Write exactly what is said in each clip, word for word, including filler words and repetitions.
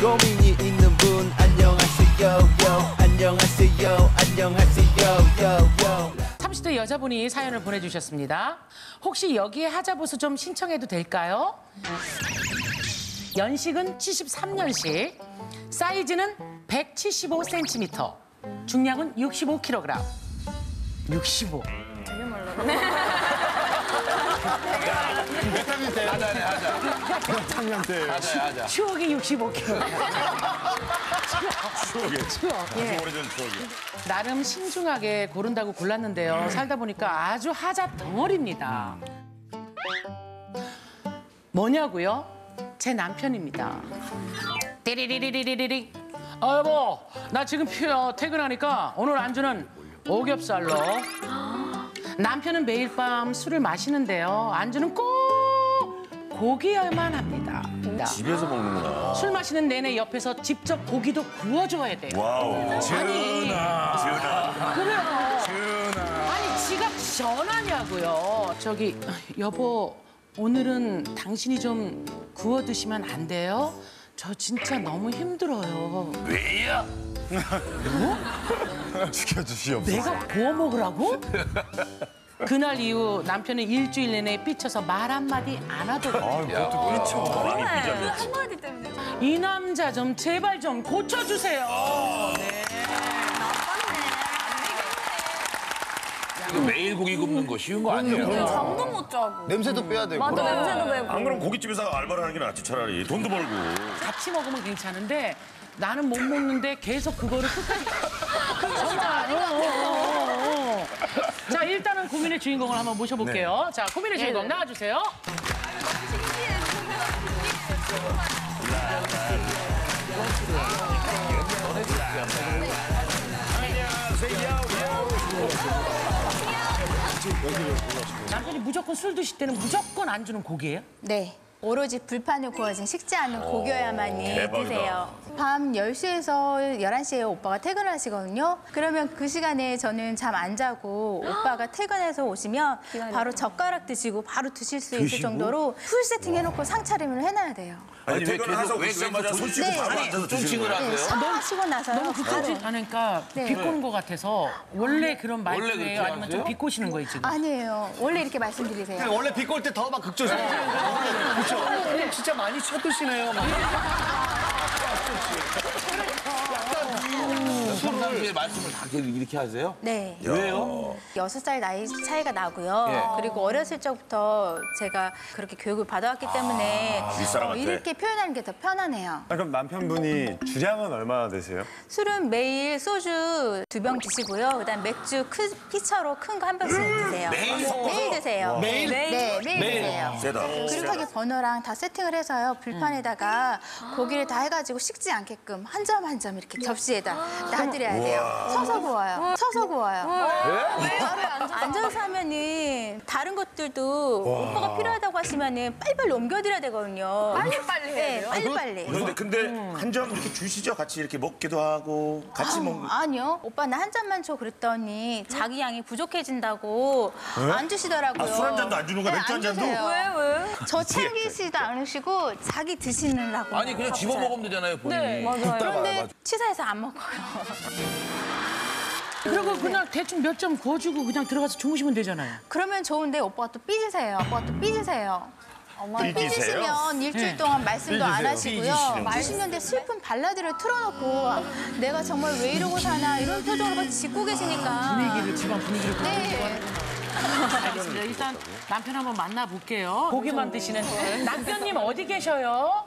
고민이 있는 분 안녕하세요 요 안녕하세요 안녕하세요 요 요. 삼십 대 여자분이 사연을 보내주셨습니다. 혹시 여기에 하자보수 좀 신청해도 될까요? 연식은 칠십삼 년식, 사이즈는 백칠십오 센티미터, 중량은 육십오 킬로그램. 육십오. 되게 말라. 몇 학년 때? 하자, 하자. 몇 학년 때? 하자, 하자. 추억이 육십오 킬로그램. 추억이. 추억. 예. 아주 오래전 추억이. 나름 신중하게 고른다고 골랐는데요. 살다 보니까 아주 하자 덩어리입니다. 뭐냐고요? 제 남편입니다. 띠리리리리리리. 아 여보, 나 지금 피- 퇴근하니까 오늘 안주는 오겹살로. 남편은 매일 밤 술을 마시는데요. 안주는 꼭 고기여야만 합니다. 집에서 먹는구나. 술 마시는 내내 옆에서 직접 고기도 구워줘야 돼요. 와우. 아니, 지은아. 그래요. 지은아. 아니 지가 전화냐고요. 저기 여보 오늘은 당신이 좀 구워 드시면 안 돼요? 저 진짜 너무 힘들어요. 왜요? 지켜주시옵소서. 내가 구워 먹으라고? 그날 이후 남편은 일주일 내내 삐쳐서 말 한마디 안 하더라고요. 아, 그것도 그렇죠. 그 한마디 때문에. 이 남자 좀 제발 좀 고쳐주세요. 네. 이거 매일 고기 굽는 거 쉬운 거 아니에요? 잠도 못 자고. 냄새도 빼야 되고. 맞아, 냄새도 배고. 안 그럼 고깃집에서 알바를 하는 게 낫지 차라리. 돈도 벌고. 같이 먹으면 괜찮은데 나는 못 먹는데 계속 그거를 끝까지 정말 어, 어, 어, 어. 자 일단은 고민의 주인공을 한번 모셔볼게요. 자 고민의 주인공 나와주세요. 남편이 무조건 술 드실 때는 무조건 안주는 고기예요? 네. 오로지 불판에 구워진 식지 않은 고기여야만이 대박이다. 드세요. 밤 열 시에서 열한 시에 오빠가 퇴근을 하시거든요. 그러면 그 시간에 저는 잠 안 자고 오빠가 퇴근해서 오시면 바로 젓가락 드시고 바로 드실 수 있을 정도로 풀 세팅 해놓고 상차림을 해놔야 돼요. 아니, 아니, 왜 퇴근하서 계속- 왜 오시자마자 계속 손 씻고 네. 바로 아니, 앉아서 좀 드시는 거예요? 하세요? 샤워하시고 나서요. 너무 굳이 하니까 네. 비꼬는 것 같아서 원래 그런 원래 말투예요? 그렇게 아니면 좀 하세요? 비꼬시는 거예요 지금? 아니에요. 원래 이렇게 말씀드리세요. 원래 비꼴 때 더 막 극조심. 그렇죠. 진짜 많이 쳐드시네요. 평상시에 말씀을 다 이렇게 하세요? 네. 왜요? 여섯 살 나이 차이가 나고요. 예. 그리고 어렸을 적부터 제가 그렇게 교육을 받아왔기 때문에 윗사람한테. 이렇게 표현하는 게 더 편하네요. 아, 그럼 남편분이 주량은 얼마나 되세요? 술은 매일 소주 두 병 드시고요. 그다음 맥주 큰 피처로 큰 거 한 병씩 드세요. 매일 섞어서? 매일 드세요. 매일? 네, 매일 드세요. 세다. 그릇하게 번호랑 다 세팅을 해서요. 불판에다가 고기를 다 해가지고 식지 않게끔 한 점 한 점 이렇게 접시에다 놔드려야 돼요. 서서 구워요. 서서 구워요. 앉아서 하면은 다른 것들도 오빠가 필요하다고 하시면은 빨리빨리 옮겨드려야 되거든요. 빨리빨리 해야 네, 돼요? 빨리빨리. 그런데 근데 한 점 이렇게 주시죠? 같이 이렇게 먹기도 하고 같이 아우, 먹는. 아니요. 오빠 나 한 잔만 줘 그랬더니 자기 양이 부족해진다고 안 주시더라고요. 아, 술 한 잔도 안 주는 거야? 네, 맥주 안 한 잔도? 주세요. 왜, 왜? 저 챙기시지도 않으시고 자기 드시느라고. 아니 그냥 집어 먹으면 되잖아요 본인이. 네, 맞아요. 그런데 치사해서 안 먹어요. 그리고 그냥 대충 몇 점 구워주고 그냥 들어가서 주무시면 되잖아요. 그러면 좋은데 오빠가 또 삐지세요. 오빠가 또 삐지세요. 삐지세요? 삐지시면 일주일 동안 말씀도 안 하시고요. 삐지시는 구십 년대 슬픈 발라드를 틀어놓고 내가 정말 왜 이러고 사나 이런 표정으로 막 짓고 계시니까. 분위기를 집안 분위기를 네. 알겠습니다. 일단 남편 한번 만나볼게요. 고기만 드시는 남편님 어디 계셔요?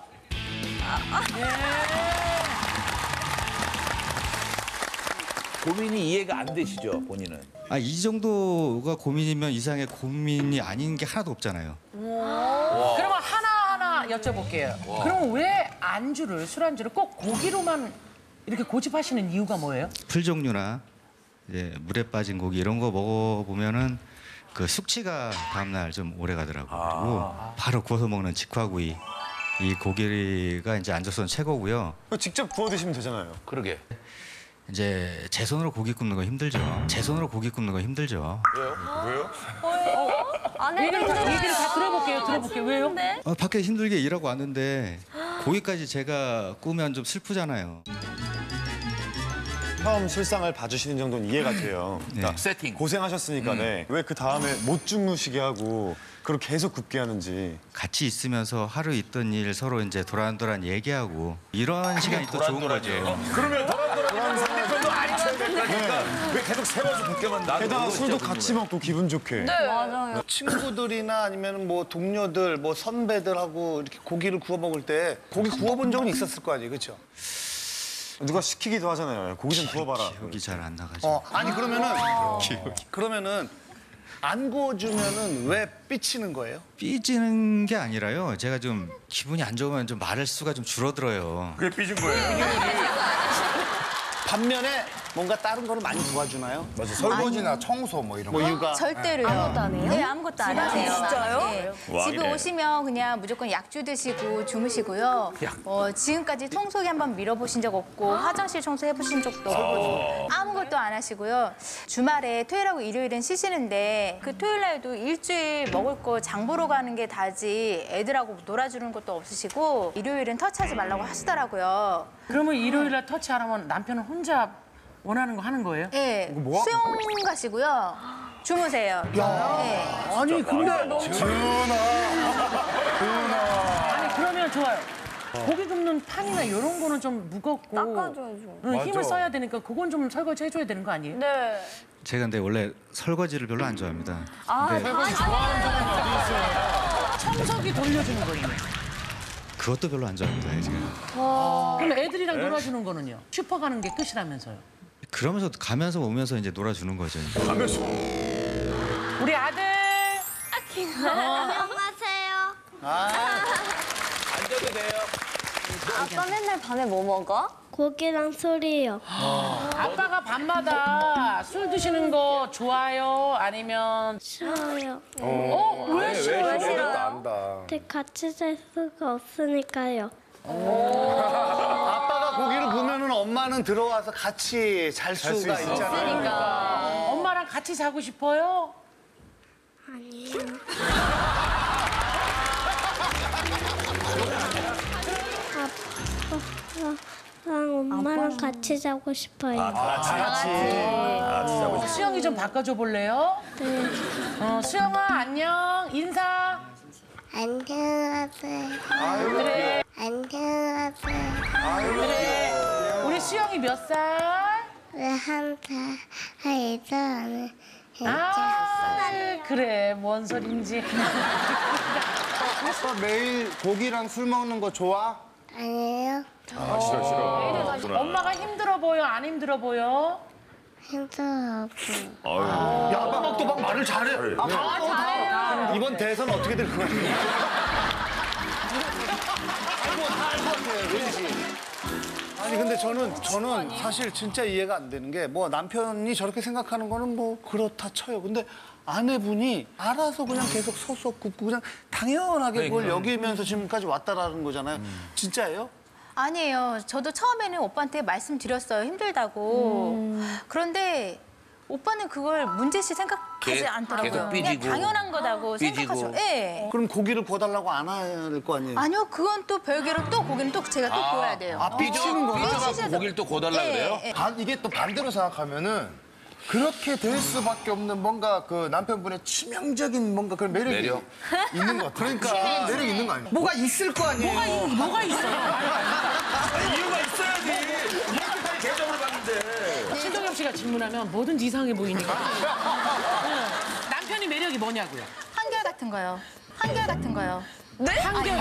고민이 이해가 안 되시죠 본인은? 아, 이 정도가 고민이면 이상의 고민이 아닌 게 하나도 없잖아요. 그러면 하나하나 여쭤볼게요. 그럼 왜 안주를, 술안주를 꼭 고기로만 이렇게 고집하시는 이유가 뭐예요? 풀 종류나 이제 물에 빠진 고기 이런 거 먹어보면은 그 숙취가 다음날 좀 오래 가더라고요. 그리고 바로 구워서 먹는 직화구이. 이 고기가 이제 안주로서는 최고고요. 그거 직접 구워 드시면 되잖아요. 그러게. 이제 제 손으로 고기 굽는 건 힘들죠. 제 손으로 고기 굽는 건 힘들죠. 왜요? 안 해. 얘기를 다, 얘기를 다 들어볼게요. 들어볼게요. 왜요? 어, 밖에 힘들게 일하고 왔는데 고기까지 제가 꾸면 좀 슬프잖아요. 처음 실상을 봐주시는 정도는 이해가 돼요. 그러니까 세팅. 고생하셨으니까 네. 왜 그 다음에 못 주무시게 하고 그걸 계속 굽게 하는지. 같이 있으면서 하루 있던 일 서로 이제 도란도란 얘기하고 이런 시간이 또 좋은 거죠. 그러면 도란도란 상대편도 알려야 될 거니까 왜 계속 세워서 붙게만 나. 게다가 술도 같이 먹고 기분 좋게. 맞아요. 친구들이나 아니면 뭐 동료들, 뭐 선배들하고 이렇게 고기를 구워 먹을 때 고기 구워본 적은 있었을 거 아니에요, 그렇죠? 누가 시키기도 하잖아요. 고기 좀 구워봐라. 기억이 잘 안 나가지고. 어, 아니 그러면은 그러면은 안 구워주면은 왜 삐치는 거예요? 삐지는 게 아니라요. 제가 좀 기분이 안 좋으면 좀 말할 수가 좀 줄어들어요. 그게 삐진 거예요. 반면에 뭔가 다른 거를 많이 도와주나요? 맞아, 설거지나 청소 뭐 이런 거. 뭐 육아. 절대로요. 아무것도 안 해요? 네, 아무것도 안 하세요. 진짜요? 네. 와, 집에 이래. 오시면 그냥 무조건 약주 드시고 주무시고요. 어, 지금까지 청소기 한번 밀어보신 적 없고 화장실 청소 해보신 적도 없고 아무것도 안 하시고요. 주말에 토요일하고 일요일은 쉬시는데 그 토요일 날도 일주일 먹을 거 장 보러 가는 게 다지 애들하고 놀아주는 것도 없으시고 일요일은 터치하지 말라고 하시더라고요. 그러면 일요일날 터치하라면 남편은 혼자 원하는 거 하는 거예요? 네, 수영 가시고요. 주무세요. 네. 아니 근데 아니 그러면 좋아요. 고기 굽는 판이나 이런 거는 좀 무겁고 닦아줘야죠. 응, 힘을 써야 되니까 그건 좀 설거지 해줘야 되는 거 아니에요? 네. 제가 근데 원래 설거지를 별로 안 좋아합니다. 아, 근데 청소기 돌려주는 거예요. 그것도 별로 안 좋아합니다. 제가. 그럼 애들이랑 놀아주는 거는요? 슈퍼 가는 게 끝이라면서요? 그러면서 가면서 오면서 이제 놀아주는 거죠. 우리 아들 안녕하세요. 앉아도 돼요. 아빠 맨날 밤에 뭐 먹어? 고기랑 술이요. 아빠가 밤마다 술 드시는 거 좋아요? 아니면 싫어요. 어? 왜 싫어요? 왜 싫어요? 안다. 근데 같이 잘 수가 없으니까요. 아빠가 고기를 구우면은 엄마는 들어와서 같이 잘 수가 있잖아요. 엄마랑 같이 자고 싶어요? 아니에요. 아빠랑 엄마랑 같이 자고 싶어요. 수영이 좀 바꿔줘 볼래요? 네. 어, 수영아 안녕 인사. 안녕하세요. 그래 안녕하세요. 그래. 우리 수영이 몇 살? 왜 한타 하이저는 아 그래 뭔 소린지. 아빠 매일 고기랑 술 먹는 거 좋아? 아니에요. 아, 싫어, 싫어. 엄마가 힘들어 보여 안 힘들어 보여? 힘들어. 야, 아빠 막 또 막 말을 잘해. 아, 잘해요. 이번 대선 어떻게 될 거예요? 아니 근데 저는 저는 사실 진짜 이해가 안 되는 게 뭐 남편이 저렇게 생각하는 거는 뭐 그렇다 쳐요. 근데 아내분이 알아서 그냥 계속 서서 굽고 그냥 당연하게 그걸 여기면서 지금까지 왔다라는 거잖아요. 진짜예요? 아니에요. 저도 처음에는 오빠한테 말씀드렸어요. 힘들다고. 그런데 오빠는 그걸 문제시 생각하지 계- 않더라고요. 계속 그냥 삐지고. 당연한 거다고 삐지고. 생각하죠. 예. 그럼 고기를 구워달라고 안 할 거 아니에요? 아니요, 그건 또 별개로 또 고기는 또 제가 또 구워야 돼요. 아, 삐지는 거야? 삐져갖고 삐지셔서. 고기를 또 구워달라 예, 그래요? 예. 반, 이게 또 반대로 생각하면은 그렇게 될 수밖에 없는 뭔가 그 남편분의 치명적인 뭔가 그런 매력이 매력? 있는 것 같아요. 그러니까 매력이 있는 거 아니에요? 뭐가 있을 거 아니에요? 뭐가, 있, 뭐가 있어요? 이유가 있어야지. 이렇게까지 개정을 봤는데. 신동엽 씨가 질문하면 뭐든지 이상해 보이니까. 응. 남편이 매력이 뭐냐고요? 한결 같은 거요. 한결 같은 거요. 네? 한결.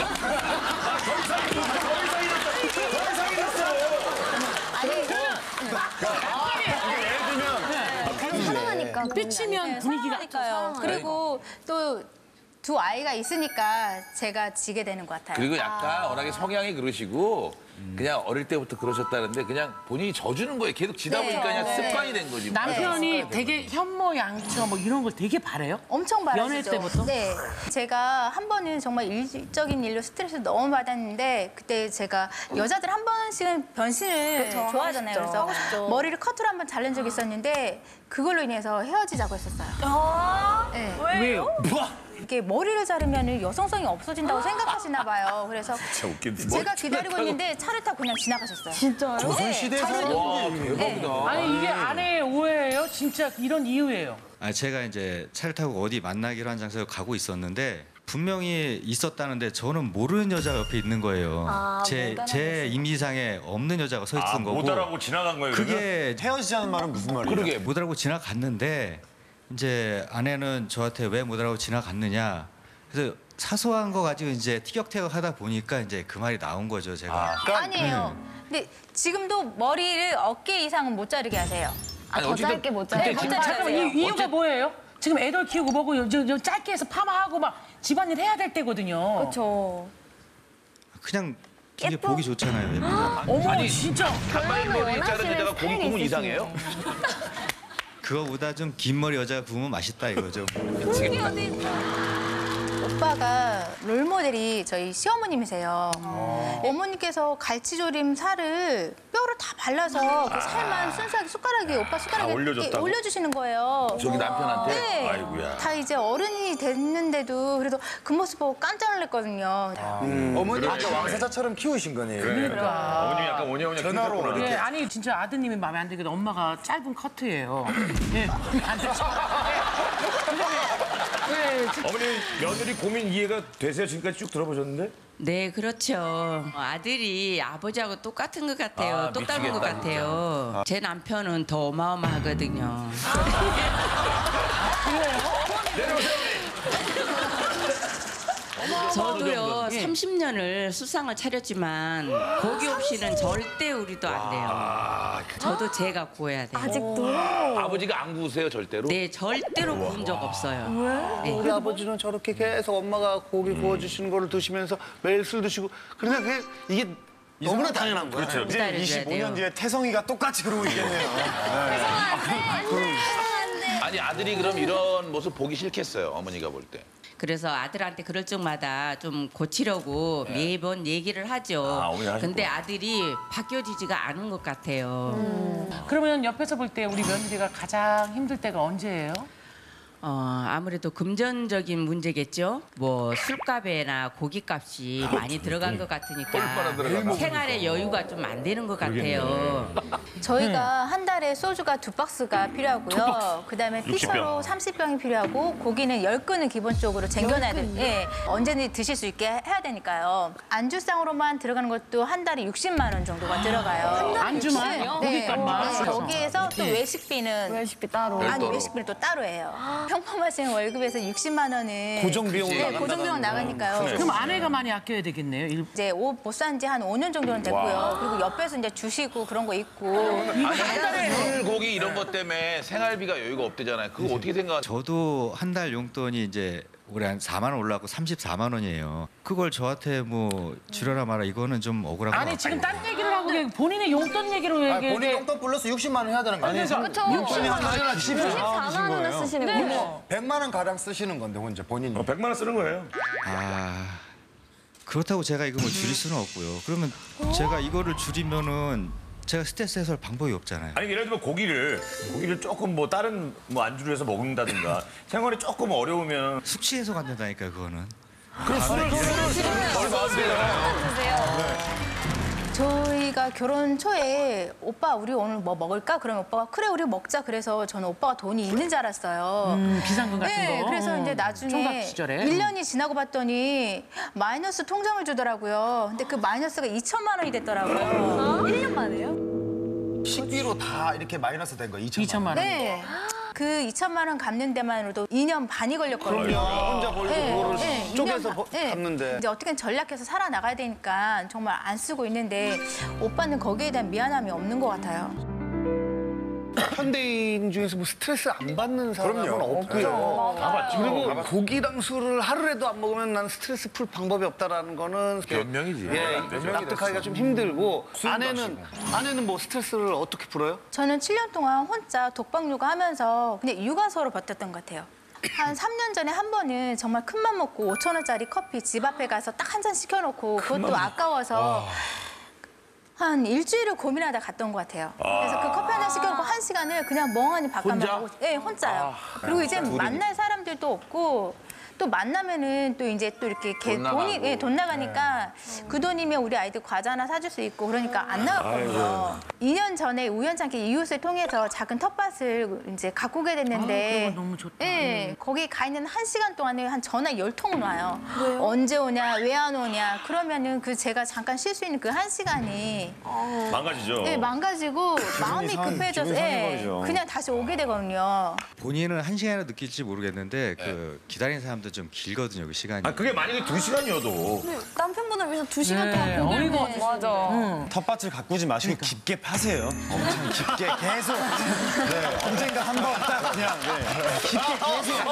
사랑하니까. 삐치면 분위기가 그러니까요. 그리고 또 두 아이가 있으니까 제가 지게 되는 것 같아요. 그리고 약간 워낙에 성향이 그러시고 그냥 어릴 때부터 그러셨다는데 그냥 본인이 져주는 거예요. 계속 지다 네. 보니까 그냥 네. 습관이 된 거지. 남편이 되게 현모 양처 뭐 이런 걸 되게 바래요? 엄청 바라시죠. 연애 때부터? 네. 제가 한 번은 정말 일적인 일로 스트레스를 너무 받았는데 그때 제가 여자들 한 번씩은 변신을 그쵸, 좋아하잖아요. 하고 싶죠. 하고 싶죠. 그래서 머리를 커트로 한 번 자른 적이 있었는데 그걸로 인해서 헤어지자고 했었어요. 아, 네. 왜요? 왜요? 이게 머리를 자르면 여성성이 없어진다고 생각하시나 봐요. 그래서 진짜 웃긴데. 제가 기다리고 있는데 차를 타고 그냥 지나가셨어요. 진짜요? 조선시대에 사는 와, 게 대박이다. 아니 이게 아내의 오해예요? 진짜 이런 이유예요? 아, 제가 이제 차를 타고 어디 만나기로 한 장소에 가고 있었는데 분명히 있었다는데 저는 모르는 여자가 옆에 있는 거예요. 아, 제, 못 제 이미상에 없는 여자가 서 아, 있던 거고. 못 알아보고 지나간 거예요, 그러면? 그게 헤어지자는 말은 무슨 말이에요? 그러게 못 알아보고 지나갔는데 이제 아내는 저한테 왜 못 알아보고 지나갔느냐. 그래서 사소한 거 가지고 이제 티격태격하다 보니까 이제 그 말이 나온 거죠, 제가. 아니에요. 근데 지금도 머리를 어깨 이상은 못 자르게 하세요. 아, 더 어쨌든 짧게 못 그때 자르게. 못 진짜 자르세요. 잠깐만 이, 이유가 뭐예요? 지금 애들 키우고 뭐고 요- 저, 저 짧게 해서 파마하고 막 집안일 해야 될 때거든요. 그렇죠. 그냥 되게 예뻐? 보기 좋잖아요. 예쁘다. 어머 아니, 진짜. 단발머리 원하시는 자른 데다가 고기 스타일이 구우면 있으시네. 이상해요? 그거보다 좀 긴 머리 여자가 구우면 맛있다 이거죠. 오빠가 롤모델이 저희 시어머님이세요. 어머니께서 갈치조림 살을 뼈를 다 발라서 그 살만 순수하게 숟가락에 오빠 숟가락에 아, 올려줬다고? 이렇게 올려주시는 거예요. 저기 남편한테? 네. 아이고야. 다 이제 어른이 됐는데도 그래도 그 모습 보고 깜짝 놀랐거든요. 어머니 아까 왕세자처럼 키우신 거네요. 그러니까. 어머님이 약간 오냐오냐 전화로 키우셨구나. 예, 아니 진짜 아드님이 마음에 안 들거든. 엄마가 짧은 커트예요. 예, 안 되죠. 예, 진짜. 어머니 며느리 고민 이해가 되세요? 지금까지 쭉 들어보셨는데? 네, 그렇죠. 아들이 아버지하고 똑같은 것 같아요. 아, 똑닮은 것 미치겠다, 같아요. 제 남편은 더 어마어마하거든요. 저도요, 삼십 년을 수상을 차렸지만 고기 없이는 절대 우리도 안 돼요. 저도 제가 구워야 돼요. 아직도. 아버지가 안 구우세요, 절대로? 네, 절대로 구운 적 없어요. 네. 우리 아버지는 저렇게 계속 엄마가 고기 구워주시는 거를 드시면서 매일 술 드시고 그런데 그게 이게 너무나 당연한 거예요. 그렇죠. 이제 기다려줘야 이십오 년 돼요. 뒤에 태성이가 똑같이 그러고 있겠네요. 아니, 아들이 그럼 이런 모습 보기 싫겠어요, 어머니가 볼 때. 그래서 아들한테 그럴 적마다 좀 고치려고 매번 얘기를 하죠. 아, 어머니 하셨구나. 근데 아들이 바뀌어지지가 않은 것 같아요. 그러면 옆에서 볼 때 우리 며느리가 가장 힘들 때가 언제예요? 어, 아무래도 금전적인 문제겠죠. 뭐 술값이나 고기값이 많이 들어간 것 같으니까 생활의 여유가 좀 안 되는 것 같아요. 저희가 한 달에 소주가 두 박스가 필요하고요. 그다음에 육십 병. 피서로 삼십 병이 필요하고 고기는 열 근을 기본적으로 쟁여놔야 돼. 예, 언제든지 드실 수 있게 해야 되니까요. 안주상으로만 들어가는 것도 한 달에 육십만 원 정도가 들어가요. 안주만? 네. 고깃값만? 네. 거기에서 또 외식비는 외식비 따로. 아니 별도로. 외식비는 또 따로 해요. 평범하신 월급에서 육십만 원은 고정 비용 네, 나간다는 고정 비용 나가니까요. 그럼 아내가 많이 아껴야 되겠네요. 일- 이제 옷 못 산 지 한 오 년 정도는 됐고요. 그리고 옆에서 이제 주시고 그런 거 있고. 아니, 술, 고기 이런 것 때문에 생활비가 여유가 없대잖아요. 그거 어떻게 생각하세요? 저도 한 달 용돈이 이제 올해 한 사만 원 올라가고 삼십사만 원이에요. 그걸 저한테 뭐 줄여라 마라 이거는 좀 억울한 거 아니 같아요. 지금 딴 얘기를 하고 그냥 본인의 용돈 얘기로 아, 얘기해. 본인 용돈 플러스 육십만 원 해야 되는 거 아니에요? 그렇죠. 육십사만 원을 쓰시는 거예요. 백만 원 가량 쓰시는 건데 혼자 본인이. 어, 백만 원 쓰는 거예요. 아 그렇다고 제가 이거 뭐 줄일 수는 없고요. 그러면 제가 이거를 줄이면은 제가 스트레스 해소할 방법이 없잖아요. 아니 예를 들면 고기를 고기를 조금 뭐 다른 뭐 안주로 해서 먹는다든가 생활이 조금 어려우면 숙취 해소가 안 된다니까 그거는. 그럼 술을 술을 얼마 안 돼요. 저희가 결혼 초에 오빠 우리 오늘 뭐 먹을까? 그러면 오빠가 그래 우리 먹자. 그래서 저는 오빠가 돈이 있는 줄 알았어요. 음, 비상금 같은 네, 거. 그래서 이제 총각 나중에 시절에. 일 년이 지나고 봤더니 마이너스 통장을 주더라고요. 근데 그 마이너스가 이천만 원이 됐더라고요. 일 년 만에요? 식비로 다 이렇게 마이너스 된 거 이천만 원. 이천만 원. 네. 그 이천만 원 갚는 데만으로도 이 년 반이 걸렸거든요. 그럼요. 혼자 벌고 그거를 네, 쪼개서 이 년 버- 반- 네. 갚는데. 이제 어떻게든 전략해서 살아나가야 되니까 정말 안 쓰고 있는데 오빠는 거기에 대한 미안함이 없는 것 같아요. 현대인 중에서 뭐 스트레스 안 받는 사람은 그럼요. 없고요. 다 봤죠. 그리고 다 봤죠. 고기랑 술을 하루라도 안 먹으면 난 스트레스 풀 방법이 없다라는 거는 변명이지. 예, 변명이 납득하기가 됐어. 좀 힘들고 술도 아내는 아내는 뭐 스트레스를 어떻게 풀어요? 저는 칠 년 동안 혼자 독박 육아하면서 그냥 육아서로 버텼던 것 같아요. 한 삼 년 전에 한 번은 정말 큰 맘 먹고 오천 원짜리 커피 집 앞에 가서 딱 한 잔 시켜놓고 그것도 아까워서 한 일주일을 고민하다 갔던 것 같아요. 그래서 그 커피 한 잔 시켜놓고 한 시간을 그냥 멍하니 바깥만 혼자? 보고 네, 혼자요. 그리고 이제 만날 사람들도 없고 또 만나면은 또 이제 또 이렇게 개- 돈 돈이 나가고. 예, 돈 나가니까 그 돈이면 우리 아이들 과자 하나 사줄 수 있고 그러니까 안 나갔거든요. 이 년 전에 우연찮게 이웃을 통해서 작은 텃밭을 이제 가꾸게 됐는데 아, 그거 너무 좋다. 예, 거기 가 있는 한 시간 동안에 한 전화 열 통은 와요. 언제 오냐, 왜 안 오냐. 그러면은 그 제가 잠깐 쉴 수 있는 그 한 시간이 망가지죠. 예, 망가지고 마음이 상- 급해져서 기분이 예, 상해버리죠. 그냥 다시 오게 되거든요. 본인은 한 시간이나 느낄지 모르겠는데 그 기다리는 사람들 좀 길거든요, 그 시간이. 아 그게 만약에 두 시간이어도 남편분을 위해서 두 시간 네, 동안 고기를 어이가 먹 맞아. 텃밭을 가꾸지 마시고 깊게 파세요. 엄청 깊게 계속. 네, 언젠가 한 번 딱 그냥 네. 깊게 계속.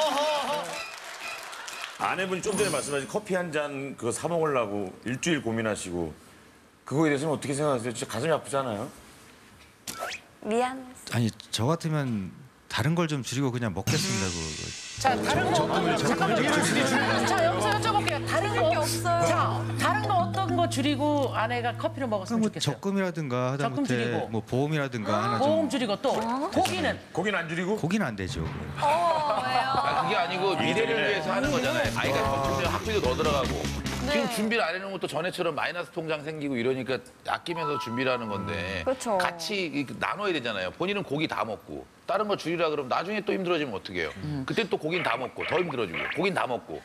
아내분이 좀 전에 말씀하신 커피 한 잔 그거 사 먹으려고 일주일 고민하시고 그거에 대해서는 어떻게 생각하세요? 진짜 가슴이 아프잖아요. 미안. 아니 저 같으면 다른 걸 좀 줄이고 그냥 먹겠습니다. 그 자, 다른 거 잠깐만. 자, 여기서 여쭤볼게요. 다른 거 없어요. 자, 다른 거 어떤 거 줄이고 아내가 커피를 먹었으면 뭐 좋겠어요. 적금이라든가 적금 하다못해 줄이고. 뭐 보험이라든가 하나 보험 좀 줄이고 또 고기는 고기는 안 줄이고? 고기는 안 되죠. 아, 그게 아니고 미래를 위해서 하는 거잖아요. 아이가 컸으면 학비도 더 들어가고. 지금 준비를 안 해놓은 것도 전에처럼 마이너스 통장 생기고 이러니까 아끼면서 준비를 하는 건데 그렇죠. 같이 이- 나눠야 되잖아요. 본인은 고기 다 먹고 다른 거 줄이라 그러면 나중에 또 힘들어지면 어떡해요. 그때 또 고기는 다 먹고 더 힘들어지고 고기는 다 먹고.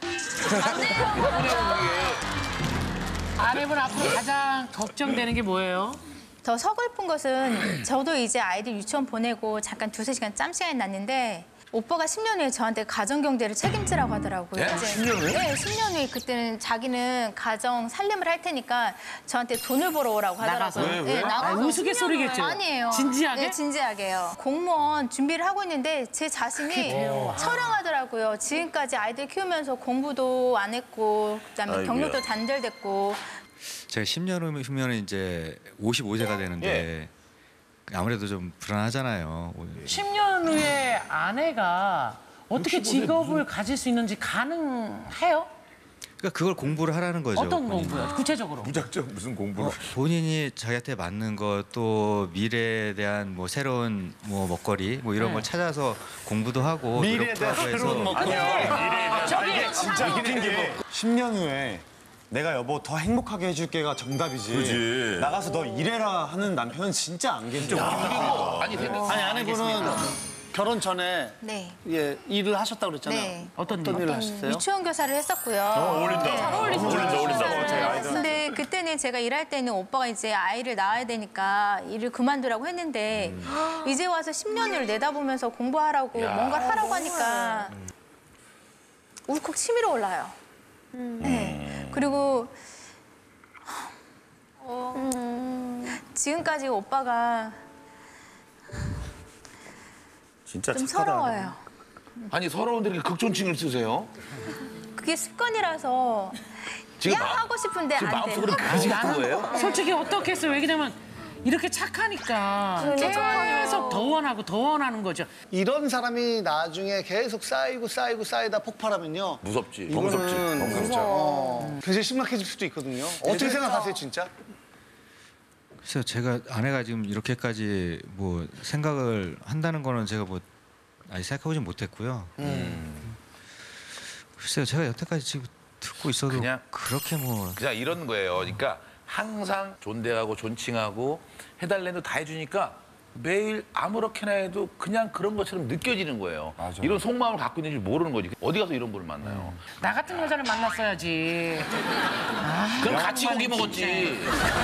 아내분 앞으로 가장 걱정되는 게 뭐예요? 더 서글픈 것은 저도 이제 아이들 유치원 보내고 잠깐 두세 시간 짬 시간이 났는데 오빠가 십 년 후에 저한테 가정 경제를 책임지라고 하더라고요. 예? 이제. 십 년 후에? 네, 십 년 후에 그때는 자기는 가정 살림을 할 테니까 저한테 돈을 벌어 오라고 하더라고요. 나가서? 왜, 네, 왜? 나가서 아, 우스갯소리겠죠? 아니에요. 진지하게? 네, 진지하게요. 공무원 준비를 하고 있는데 제 자신이 처량하더라고요. 지금까지 아이들 키우면서 공부도 안 했고 그다음에 아이고야. 경력도 단절됐고 제가 십 년 후면 이제 오십오 세가 되는데 아무래도 좀 불안하잖아요. 십 년 후에 아내가 어떻게 직업을 가질 수 있는지 가능해요? 그러니까 그걸 공부를 하라는 거죠. 어떤 본인이. 공부요? 구체적으로. 무작정 무슨 공부를. 어, 본인이 자기한테 맞는 것 또 미래에 대한 뭐 새로운 뭐 먹거리 뭐 이런 네. 걸 찾아서 공부도 하고 미래에 노력도 대한 하고 해서 새로운 먹거리. 저기 진짜 웃긴 게 십 년 후에 내가 여보 더 행복하게 해줄게가 정답이지. 그렇지. 나가서 너 일해라 하는 남편은 진짜 안 계셔. 아니 생각. 아니 아내분은 결혼 전에 네. 예, 일을 하셨다고 그랬잖아요. 네. 어떤 어떤 일? 일을 하셨어요? 유치원 교사를 했었고요. 어울린다. 잘 어울린다. 어울린다. 어울린다. 근데 그때는 제가 일할 때는 오빠가 이제 아이를 낳아야 되니까 일을 그만두라고 했는데 이제 와서 십 년을 내다보면서 공부하라고 뭔가를 하라고 하니까 울컥 치밀어 올라요. 네. 그리고 어, 지금까지 오빠가 진짜 좀 착하다. 서러워요. 아니 서러운데 이렇게 극존칭을 쓰세요? 그게 습관이라서 지금 야 마- 하고 싶은데 지금 안 돼. 마음속으로 그지 같은 거예요? 솔직히 어떻겠어요? 왜냐면 이렇게 착하니까 계속 더 원하고 더 원하는 거죠. 이런 사람이 나중에 계속 쌓이고 쌓이고 쌓이다 폭발하면요. 무섭지. 더 무섭지. 더 이거는 무섭지. 어, 굉장히 심각해질 수도 있거든요. 어떻게 생각하세요, 진짜? 글쎄요, 제가 아내가 지금 이렇게까지 뭐 생각을 한다는 거는 제가 뭐 아직 생각해보진 못했고요. 음. 글쎄요, 제가 여태까지 지금 듣고 있어도 그냥- 그렇게 뭐 그냥 이런 거예요. 그러니까 항상 존대하고 존칭하고 해달래도 다 해주니까 매일 아무렇게나 해도 그냥 그런 것처럼 느껴지는 거예요. 이런 속마음을 갖고 있는지 모르는 거지. 어디 가서 이런 분을 만나요? 나 같은 여자를 만났어야지. 그럼 같이 고기 먹었지.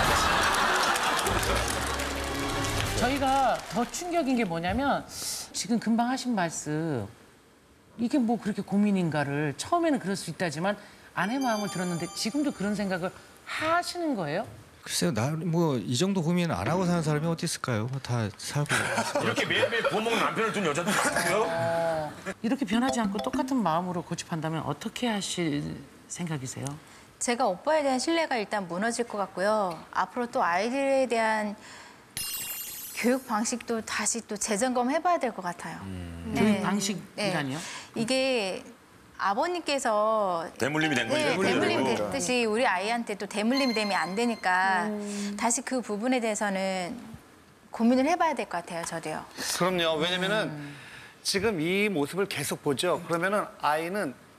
저희가 더 충격인 게 뭐냐면 지금 금방 하신 말씀 이게 뭐 그렇게 고민인가를 처음에는 그럴 수 있다지만 아내 마음을 들었는데 지금도 그런 생각을 하시는 거예요? 글쎄요, 나 뭐 이 정도 고민 안 하고 사는 사람이 어디 있을까요? 다 살고. 이렇게 매일매일 구워 먹는 남편을 둔 여자도 있어요? 어, 이렇게 변하지 않고 똑같은 마음으로 고집한다면 어떻게 하실 생각이세요? 제가 오빠에 대한 신뢰가 일단 무너질 것 같고요. 앞으로 또 아이들에 대한 교육 방식도 다시 또 재점검해봐야 될 것 같아요. 네. 교육 방식이라니요? 이게 아버님께서 대물림이 된 거죠. 네, 대물림이 됐듯이 우리 아이한테 또 대물림이 되면 안 되니까 다시 그 부분에 대해서는 고민을 해봐야 될 것 같아요, 저도요. 그럼요. 왜냐면은 지금 이 모습을 계속 보죠. 그러면은 아이는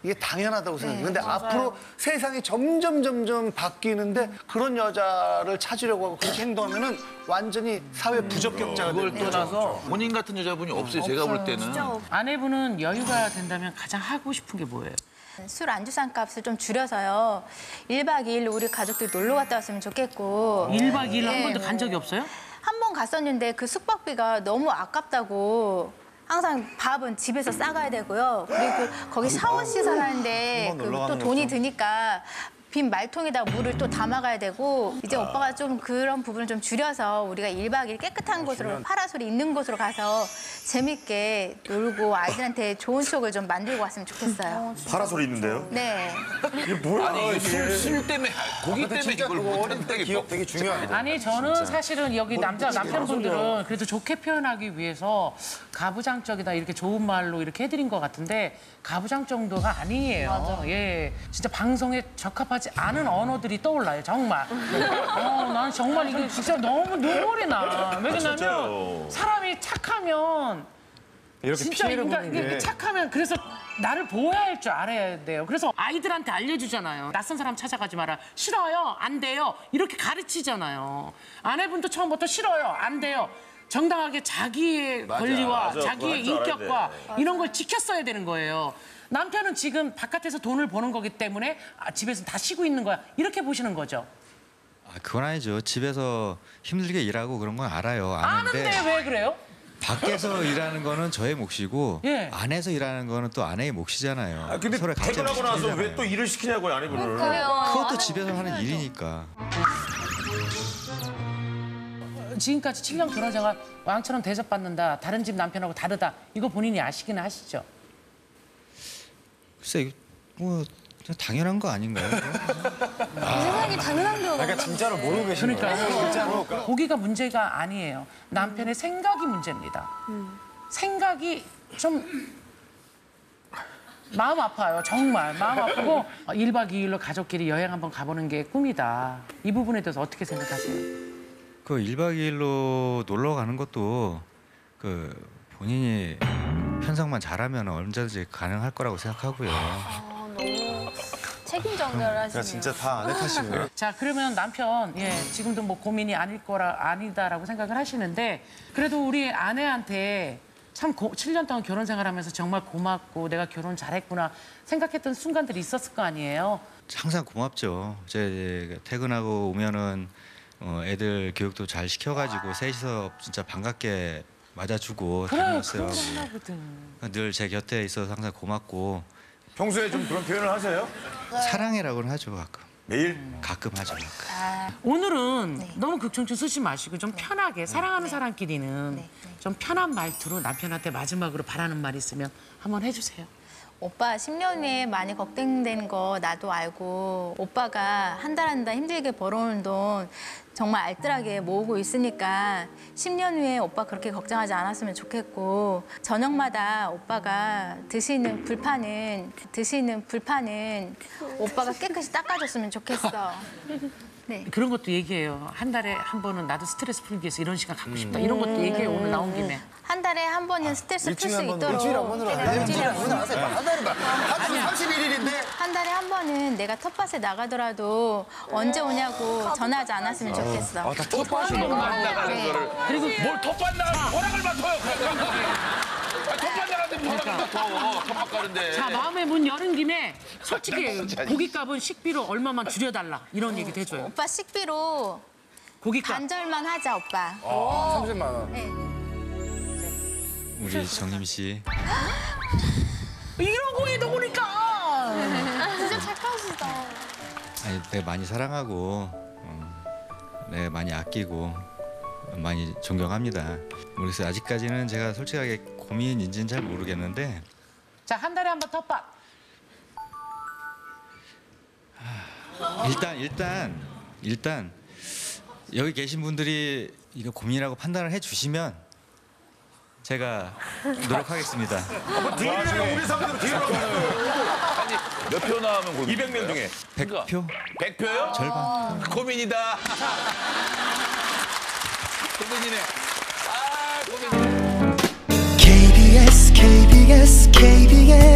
이게 당연하다고 생각해요. 근데 네, 앞으로 세상이 점점 점점 바뀌는데 그런 여자를 찾으려고 하고 그렇게 행동하면은 완전히 사회 부적격자가 그걸 되는 거죠. 떠나서 본인 같은 여자분이 없어요. 제가 볼 때는. 아내분은 여유가 된다면 가장 하고 싶은 게 뭐예요? 술 안주상 값을 좀 줄여서요. 일 박 이 일로 우리 가족들 놀러 갔다 왔으면 좋겠고. 일 박 이 일 한 네, 번도 간 적이 없어요? 한 번 갔었는데 그 숙박비가 너무 아깝다고 항상 밥은 집에서 싸가야 되고요. 그리고 거기 샤워 시설하는데 그 또 돈이 드니까 빈 말통에다 물을 또 담아가야 되고 이제 오빠가 좀 그런 부분을 좀 줄여서 우리가 일 박 이 일 깨끗한 곳으로 파라솔이 있는 곳으로 가서 재밌게 놀고 아이들한테 좋은 추억을 좀 만들고 왔으면 좋겠어요. 파라솔이 있는데요? 네. 이게 뭐야? 아니 술, 술 때문에 고기 때문에 이걸 못 어릴 때 기억 되게 중요하다. 아니 저는 사실은 여기 남자 남편분들은 그래도 좋게 표현하기 위해서 가부장적이다 이렇게 좋은 말로 이렇게 해드린 것 같은데 가부장 정도가 아니에요. 예, 진짜 방송에 적합하지 않은 언어들이 떠올라요. 정말. 어, 난 정말 이게 진짜 너무 눈물이 나. 왜냐면 사람이 착하면 이렇게 진짜 피해를 그러니까 보는 이게 게 착하면 그래서 나를 보호해야 할 줄 알아야 돼요. 그래서 아이들한테 알려주잖아요. 낯선 사람 찾아가지 마라. 싫어요. 안 돼요. 이렇게 가르치잖아요. 아내분도 처음부터 싫어요. 안 돼요. 정당하게 자기의 맞아, 권리와 맞아. 자기의 그거 할줄 인격과 알아야 이런 걸 지켰어야 되는 거예요. 남편은 지금 바깥에서 돈을 버는 거기 때문에 아, 집에서 다 쉬고 있는 거야. 이렇게 보시는 거죠. 아, 그건 아니죠. 집에서 힘들게 일하고 그런 건 알아요. 아는데 아는데 왜 그래요? 밖에서 일하는 거는 저의 몫이고 예. 안에서 일하는 거는 또 아내의 몫이잖아요. 아, 근데 서로 각자 퇴근하고 나서 시키잖아요. 왜 또 일을 시키냐고요, 아내분을. 그것도 집에서 하는 일이니까. 지금까지 칠 년 결혼 생활 왕처럼 대접받는다. 다른 집 남편하고 다르다. 이거 본인이 아시긴 하시죠? 글쎄 이거 뭐 당연한 거 아닌가요? 세상에 당연한 게 그러니까 진짜로 모르고 계신 거예요. 그러니까 고기가 문제가 아니에요. 남편의 생각이 문제입니다. 생각이 좀 마음 아파요. 정말 마음 아프고 일 박 이 일로 가족끼리 여행 한번 가보는 게 꿈이다. 이 부분에 대해서 어떻게 생각하세요? 그 일 박 이 일로 놀러 가는 것도 그 본인이 편성만 잘하면 언제든지 가능할 거라고 생각하고요. 아, 너무 책임 전가를 하시네요. 진짜 다 아내 탓이고요. 자 그러면 남편 예 지금도 뭐 고민이 아닐 거라 아니다라고 생각을 하시는데 그래도 우리 아내한테 참 칠 년 동안 결혼 생활하면서 정말 고맙고 내가 결혼 잘했구나 생각했던 순간들이 있었을 거 아니에요. 항상 고맙죠. 제 퇴근하고 오면은 어, 애들 교육도 잘 시켜가지고 셋이서 진짜 반갑게 맞아주고 그래 다녔어요. 그런 거 하거든. 늘 제 곁에 있어서 항상 고맙고 평소에 좀 그런 표현을 하세요? 사랑해라고는 하죠 가끔. 매일? 가끔 하죠. 가끔. 오늘은 너무 극청춘 쓰지 마시고 좀 편하게 사랑하는 사람끼리는 좀 편한 말투로 남편한테 마지막으로 바라는 말 있으면 한번 해주세요. 오빠 십 년 후에 많이 걱정되는 거 나도 알고 오빠가 한 달 한 달 힘들게 벌어오는 돈 정말 알뜰하게 모으고 있으니까 십 년 후에 오빠 그렇게 걱정하지 않았으면 좋겠고 저녁마다 오빠가 드시는 불판은 드시는 불판은 오빠가 깨끗이 닦아줬으면 좋겠어. 네. 그런 것도 얘기해요. 한 달에 한 번은 나도 스트레스 풀기 위해서 이런 시간 갖고 싶다. 이런 것도 얘기해요. 오늘 나온 김에. 한 달에 한 번은 스트레스 풀 수 있도록 일주일에 한 번으로 네, 하세요. 일주일에 한 번. 오늘 하세요. 한 달에 한 삼십일 일인데 한 달에 한 번은 내가 텃밭에 나가더라도 언제 오냐고 전화하지 않았으면 좋겠어. 텃밭으로 나가는 네. 거를 그리고 뭘 텃밭 나가서 허락을 맡아요. 아, 텃밭 나가는데 허락을 맡아. 텃밭 가는데. 자 마음의 문 여는 김에 솔직히 고깃값은 식비로 얼마만 줄여달라 이런 얘기도 해줘요. 오빠 식비로 고깃값. 반절만 하자 오빠. 삼십만 원. 네. 우리 정림 씨 이러고 해도 보니까. 진짜 착하시다. 아니 내가 많이 사랑하고 어, 내가 많이 아끼고 많이 존경합니다. 그래서 아직까지는 제가 솔직하게 고민인지는 잘 모르겠는데 자 한 달에 한 번 텃밭. 일단 일단 일단 여기 계신 분들이 이거 고민이라고 판단을 해주시면 제가 노력하겠습니다. 뒤를 우리 사람들 뒤를 아니 몇 표 나오면 고민? 이백 명 중에. 백 표? 백 표요? 절반. 고민이다. 고민이네. 아 고민이네. 케이비에스 케이비에스 케이비에스